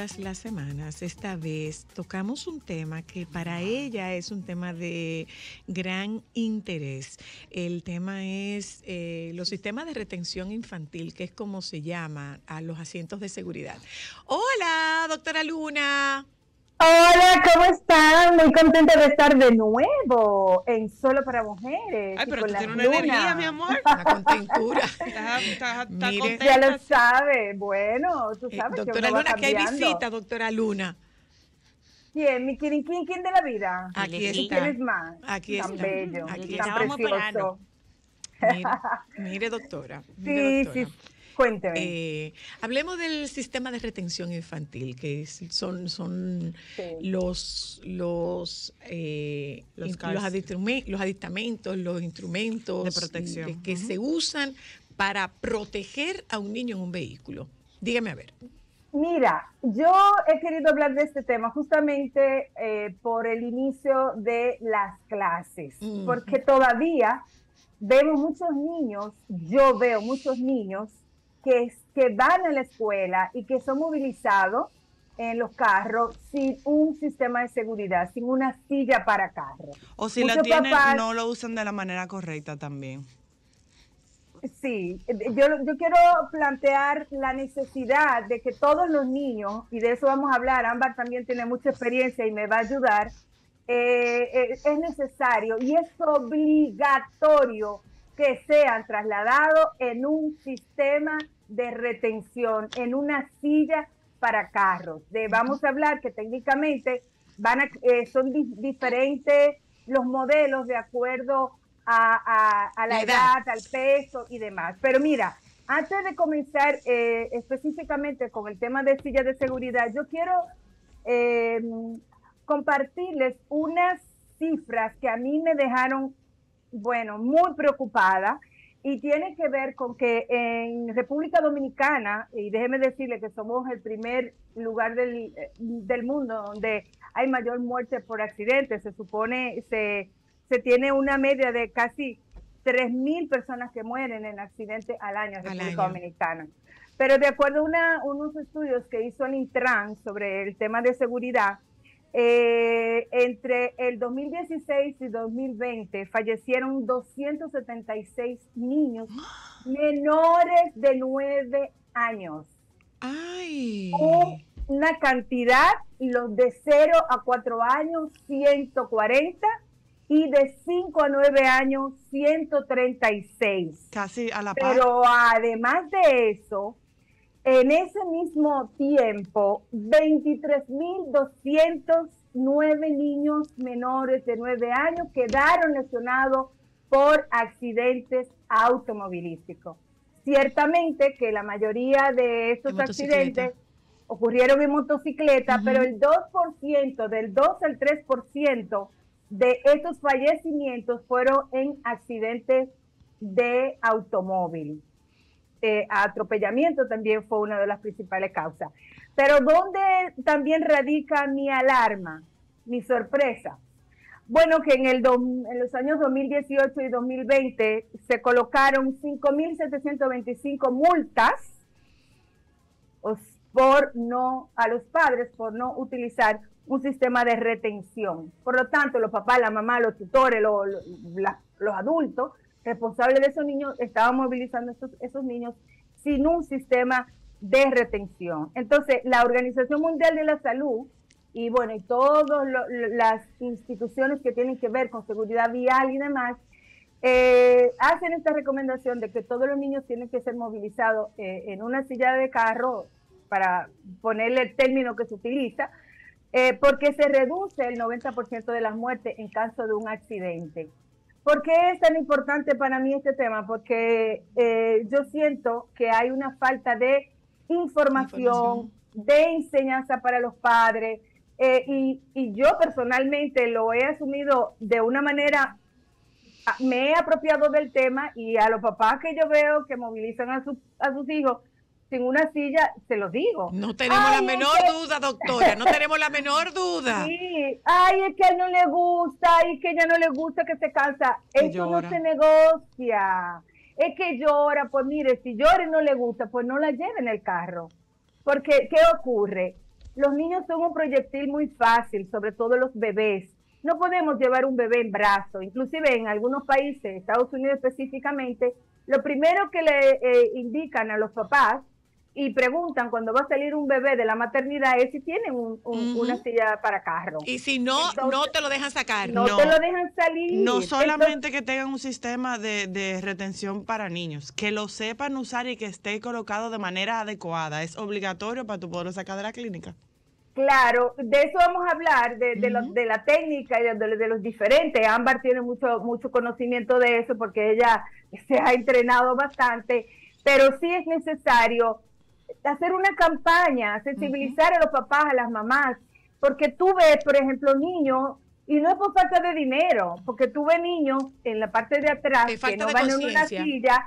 todas las semanas, esta vez tocamos un tema que para ella es un tema de gran interés. El tema es los sistemas de retención infantil, que es como se llama a los asientos de seguridad. Hola, doctora Luna. Hola, ¿cómo están? Muy contenta de estar de nuevo en Solo para Mujeres. Ay, pero tú tienes una Luna. energía, mi amor. La contentura. Está Mire, contenta. Ya lo sabe. Bueno, tú sabes que doctora uno va Luna, que hay cambiando. visita, doctora Luna. ¿Quién? ¿Mi quién de la vida? Aquí ¿Y está. quién es más? Aquí Tan está. bello, Aquí tan estábamos precioso. Mire, doctora. Sí, doctora. sí, cuénteme. Hablemos del sistema de retención infantil, que son Sí. los aditamentos, los instrumentos de protección que se usan para proteger a un niño en un vehículo. Dígame a ver. Mira, yo he querido hablar de este tema justamente por el inicio de las clases, porque todavía vemos muchos niños, yo veo muchos niños que van a la escuela y que son movilizados en los carros sin un sistema de seguridad, sin una silla para carro. O si Muchos la tienen, papás, no lo usan de la manera correcta también. sí, yo quiero plantear la necesidad de que todos los niños, y de eso vamos a hablar, Ámbar también tiene mucha experiencia y me va a ayudar, es necesario y es obligatorio que sean trasladados en un sistema de retención, en una silla para carros. Vamos a hablar que técnicamente son diferentes los modelos de acuerdo a la edad, al peso y demás. Pero mira, antes de comenzar específicamente con el tema de sillas de seguridad, yo quiero compartirles unas cifras que a mí me dejaron, bueno, muy preocupada y tiene que ver con que en República Dominicana, y déjeme decirle que somos el primer lugar del mundo donde hay mayor muerte por accidentes, se supone, se tiene una media de casi 3,000 personas que mueren en accidentes al año en República Dominicana. Pero de acuerdo a unos estudios que hizo el Intran sobre el tema de seguridad, entre el 2016 y 2020 fallecieron 276 niños menores de 9 años. ¡Ay! Una cantidad, los de 0 a 4 años, 140, y de 5 a 9 años, 136. Casi a la par. Pero además de eso, en ese mismo tiempo, 23,209 niños menores de 9 años quedaron lesionados por accidentes automovilísticos. Ciertamente que la mayoría de estos accidentes ocurrieron en motocicleta, pero el 2%, del 2 al 3% de estos fallecimientos fueron en accidentes de automóvil. Atropellamiento también fue una de las principales causas. Pero ¿dónde también radica mi alarma, mi sorpresa? Bueno, que en los años 2018 y 2020 se colocaron 5,725 multas a los padres por no utilizar un sistema de retención. Por lo tanto, los papás, la mamá, los tutores, los adultos responsables de esos niños estaban movilizando esos niños sin un sistema de retención. Entonces, la Organización Mundial de la Salud y bueno, y todas las instituciones que tienen que ver con seguridad vial y demás, hacen esta recomendación de que todos los niños tienen que ser movilizados en una silla de carro, para ponerle el término que se utiliza, porque se reduce el 90% de las muertes en caso de un accidente. ¿Por qué es tan importante para mí este tema? Porque yo siento que hay una falta de información, de enseñanza para los padres, y yo personalmente lo he asumido de una manera, me he apropiado del tema, y a los papás que yo veo que movilizan a sus hijos sin una silla, se los digo. No tenemos la menor duda, doctora, no tenemos la menor duda. Sí, ay, es que a él no le gusta, y que a ella no le gusta, que se cansa. Eso no se negocia. Es que llora, pues mire, si llora y no le gusta, pues no la lleve en el carro. Porque, ¿qué ocurre? los niños son un proyectil muy fácil, sobre todo los bebés. No podemos llevar un bebé en brazo, inclusive en algunos países, Estados Unidos específicamente, lo primero que le indican a los papás y preguntan cuando va a salir un bebé de la maternidad es si tienen una silla para carro. Y si no, entonces, no te lo dejan sacar. No te lo dejan salir. No solamente que tengan un sistema de retención para niños, que lo sepan usar y que esté colocado de manera adecuada. Es obligatorio para tu poderlo sacar de la clínica. Claro, de eso vamos a hablar, de la técnica y de los diferentes. Ámbar tiene mucho conocimiento de eso porque ella se ha entrenado bastante, pero sí es necesario hacer una campaña, sensibilizar a los papás, a las mamás, porque tú ves, por ejemplo, niños, y no es por falta de dinero, porque tú ves niños en la parte de atrás que no van en una silla,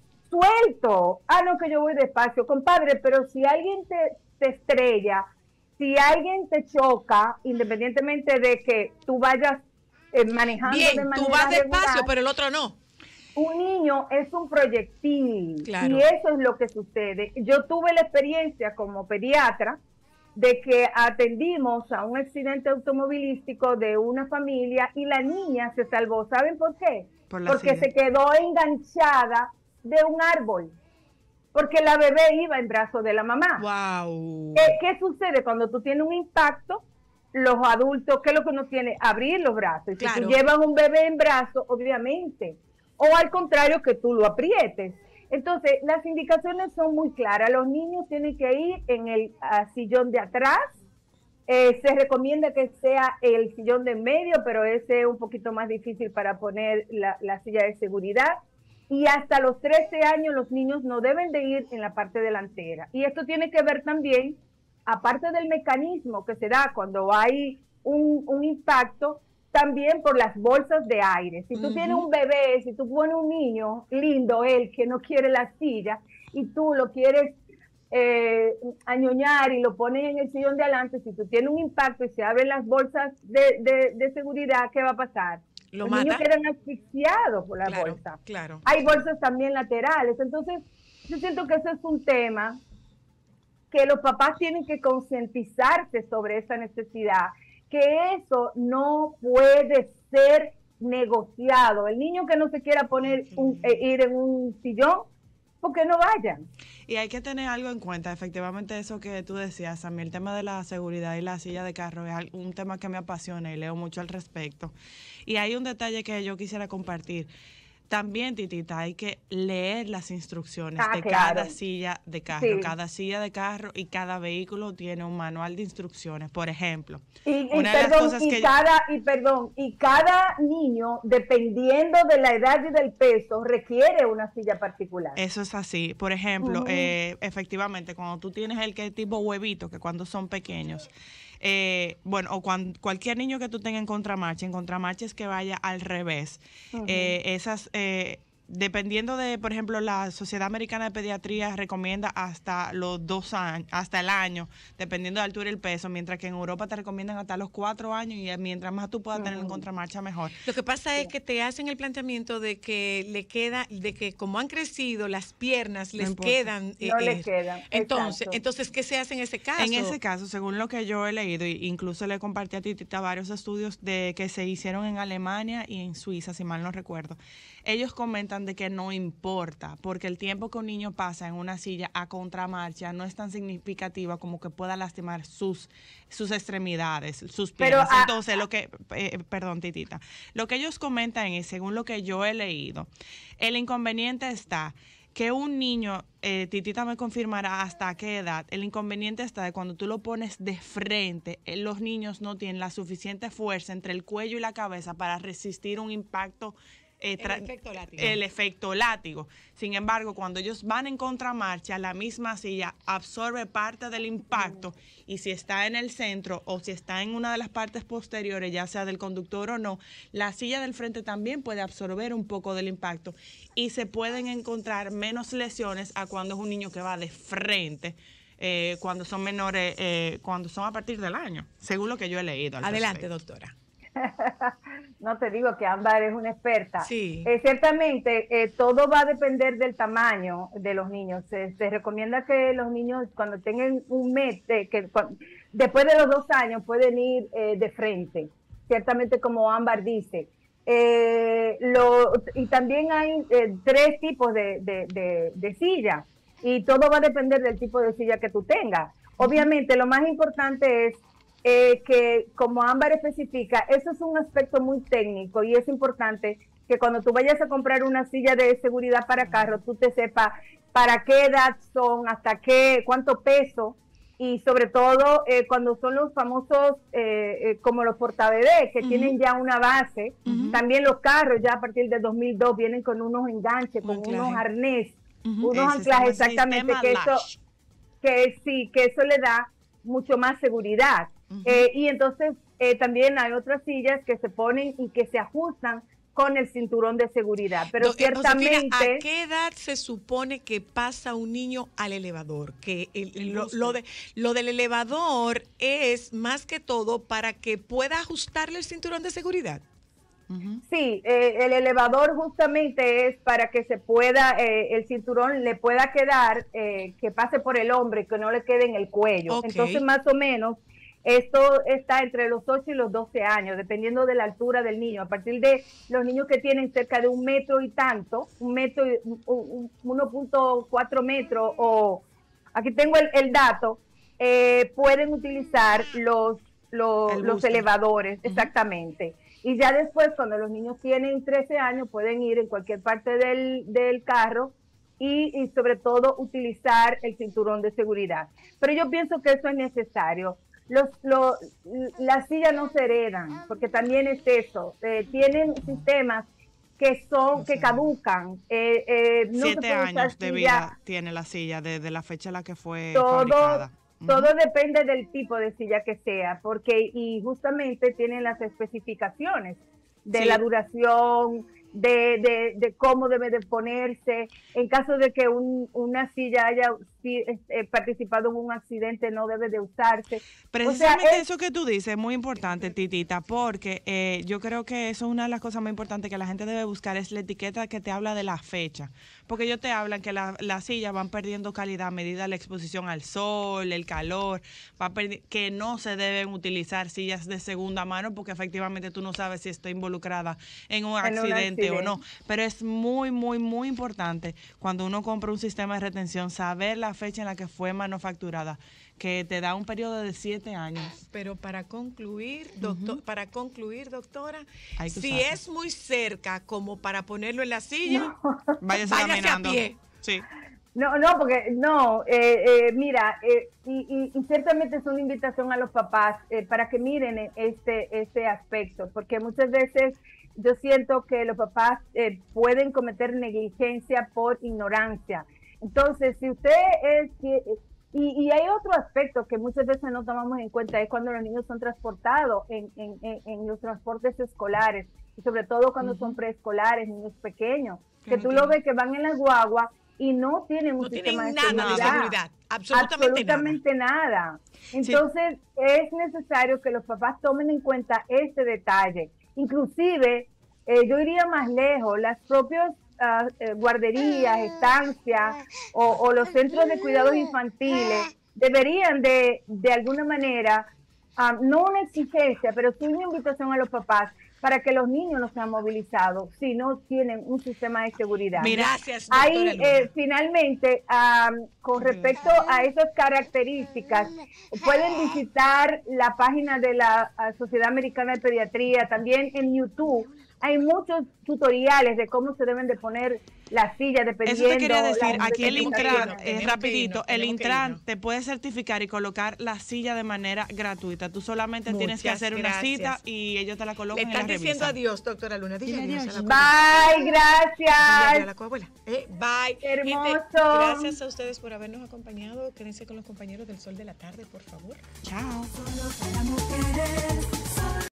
suelto. No, que yo voy despacio, compadre, pero si alguien te estrella, si alguien te choca, independientemente de que tú vayas manejando bien, de manera tú vas despacio, regular, pero el otro no. Un niño es un proyectil, claro. Y eso es lo que sucede. Yo tuve la experiencia como pediatra de que atendimos a un accidente automovilístico de una familia y la niña se salvó. ¿Saben por qué? Porque se quedó enganchada de un árbol. Porque la bebé iba en brazos de la mamá. Wow. ¿Qué sucede cuando tú tienes un impacto? Los adultos, ¿qué es lo que uno tiene? Abrir los brazos. Y si tú llevas un bebé en brazos, obviamente. O al contrario, que tú lo aprietes. Entonces, las indicaciones son muy claras. Los niños tienen que ir en el sillón de atrás. Se recomienda que sea el sillón de en medio, pero ese es un poquito más difícil para poner la silla de seguridad. Y hasta los 13 años los niños no deben de ir en la parte delantera. Y esto tiene que ver también, aparte del mecanismo que se da cuando hay un impacto, también por las bolsas de aire. Si tú tienes un bebé, si tú pones un niño lindo, él que no quiere la silla, y tú lo quieres añoñar y lo pones en el sillón de adelante, si tú tienes un impacto y se abren las bolsas de seguridad, ¿qué va a pasar? Los niños quedan asfixiados por la bolsa. Claro. Hay bolsas también laterales. Entonces, yo siento que ese es un tema que los papás tienen que concientizarse sobre esa necesidad, que eso no puede ser negociado. El niño que no se quiera poner ir en un sillón, porque no vayan. Y hay que tener algo en cuenta, efectivamente eso que tú decías, Sammy, el tema de la seguridad y la silla de carro es un tema que me apasiona y leo mucho al respecto. Y hay un detalle que yo quisiera compartir. También, Titita, hay que leer las instrucciones de cada silla de carro. Sí. Cada silla de carro y cada vehículo tiene un manual de instrucciones. Por ejemplo, cada niño, dependiendo de la edad y del peso, requiere una silla particular. Eso es así. Por ejemplo, efectivamente, cuando tú tienes el que es tipo huevito, que cuando son pequeños, o cualquier niño que tú tengas en contramarcha es que vaya al revés. Esas, dependiendo de, por ejemplo, la Sociedad Americana de Pediatría recomienda hasta los 2 años, hasta el año, dependiendo de la altura y el peso, mientras que en Europa te recomiendan hasta los 4 años y mientras más tú puedas tener en contramarcha, mejor. Lo que pasa es que te hacen el planteamiento de que como han crecido, las piernas les quedan. No les quedan. Entonces, ¿qué se hace en ese caso? En ese caso, según lo que yo he leído, incluso le compartí a Titita varios estudios que se hicieron en Alemania y en Suiza, si mal no recuerdo. Ellos comentan de que no importa, porque el tiempo que un niño pasa en una silla a contramarcha no es tan significativa como que pueda lastimar sus extremidades, sus piernas. Entonces, perdón, Titita, lo que ellos comentan es, según lo que yo he leído, el inconveniente está que un niño, Titita me confirmará hasta qué edad, el inconveniente está de cuando tú lo pones de frente, los niños no tienen la suficiente fuerza entre el cuello y la cabeza para resistir un impacto. El efecto látigo. Sin embargo, cuando ellos van en contramarcha, la misma silla absorbe parte del impacto y si está en el centro o si está en una de las partes posteriores, ya sea del conductor o no, la silla del frente también puede absorber un poco del impacto y se pueden encontrar menos lesiones a cuando es un niño que va de frente. Cuando son menores, cuando son a partir del año, según lo que yo he leído. Adelante, doctora. No te digo que Ámbar es una experta. Sí. Ciertamente, todo va a depender del tamaño de los niños. Se recomienda que los niños, cuando tengan un mes, después de los 2 años pueden ir de frente, ciertamente como Ámbar dice. Y también hay 3 tipos de silla, y todo va a depender del tipo de silla que tú tengas. Obviamente lo más importante es que, como Ámbar especifica, eso es un aspecto muy técnico, y es importante que cuando tú vayas a comprar una silla de seguridad para carro, tú te sepas para qué edad son, hasta cuánto peso, y sobre todo cuando son los famosos como los portabebés, que tienen ya una base. También los carros ya a partir de 2002 vienen con unos enganches, con unos arnés, unos anclajes, exactamente, que eso le da mucho más seguridad. Y entonces también hay otras sillas que se ponen y que se ajustan con el cinturón de seguridad, pero ciertamente... ¿A qué edad se supone que pasa un niño al elevador? Que lo del elevador es más que todo para que pueda ajustarle el cinturón de seguridad. Sí, el elevador justamente es para que se pueda, el cinturón le pueda quedar, que pase por el hombro y que no le quede en el cuello. Entonces, más o menos, esto está entre los 8 y los 12 años, dependiendo de la altura del niño. A partir de los niños que tienen cerca de 1 metro y tanto, 1.4 metros, o aquí tengo el dato, pueden utilizar los elevadores, exactamente. Y ya después, cuando los niños tienen 13 años, pueden ir en cualquier parte del carro y sobre todo utilizar el cinturón de seguridad. Pero yo pienso que eso es necesario. Las sillas no se heredan, porque también es eso. Tienen sistemas que caducan. 7 años de vida tiene la silla desde la fecha en la que fue fabricada. Todo depende del tipo de silla que sea, y justamente tienen las especificaciones de la duración, de cómo debe de ponerse. En caso de que una silla haya participado en un accidente, no debe de usarse. Precisamente eso que tú dices es muy importante, Titita, porque yo creo que eso es una de las cosas más importantes que la gente debe buscar, es la etiqueta que te habla de la fecha. Porque ellos te hablan que las sillas van perdiendo calidad a medida de la exposición al sol, el calor, que no se deben utilizar sillas de segunda mano, porque efectivamente tú no sabes si está involucrada en un accidente o no. Pero es muy, muy, muy importante cuando uno compra un sistema de retención saber la fecha en la que fue manufacturada, que te da un periodo de 7 años. Pero para concluir, doctora, si es muy cerca como para ponerlo en la silla, váyase caminando. A pie. Sí. Mira, y ciertamente es una invitación a los papás para que miren este aspecto, porque muchas veces yo siento que los papás pueden cometer negligencia por ignorancia. Entonces, si usted y hay otro aspecto que muchas veces no tomamos en cuenta, es cuando los niños son transportados en los transportes escolares, y sobre todo cuando son preescolares, niños pequeños, que tú lo ves que van en la guagua y no tienen un sistema de seguridad. Absolutamente nada. Entonces, es necesario que los papás tomen en cuenta este detalle. Inclusive, yo iría más lejos, las propias guarderías, estancias o los centros de cuidados infantiles deberían de alguna manera, no una exigencia, pero sí una invitación a los papás para que los niños no sean movilizados si no tienen un sistema de seguridad. Gracias, ahí finalmente, con respecto a esas características, pueden visitar la página de la Sociedad Americana de Pediatría. También en YouTube hay muchos tutoriales de cómo se deben de poner las sillas, dependiendo. Eso te quería decir, aquí el Intran, rapidito, el Intran te puede certificar y colocar la silla de manera gratuita. Tú solamente tienes que hacer una cita y ellos te la colocan y la revisan. Le están diciendo adiós, doctora Luna. Dile adiós. Bye, gracias. Bye. Hermoso. Gente, gracias a ustedes por habernos acompañado. Quédense con los compañeros del Sol de la Tarde, por favor. Chao. Solo para mujeres.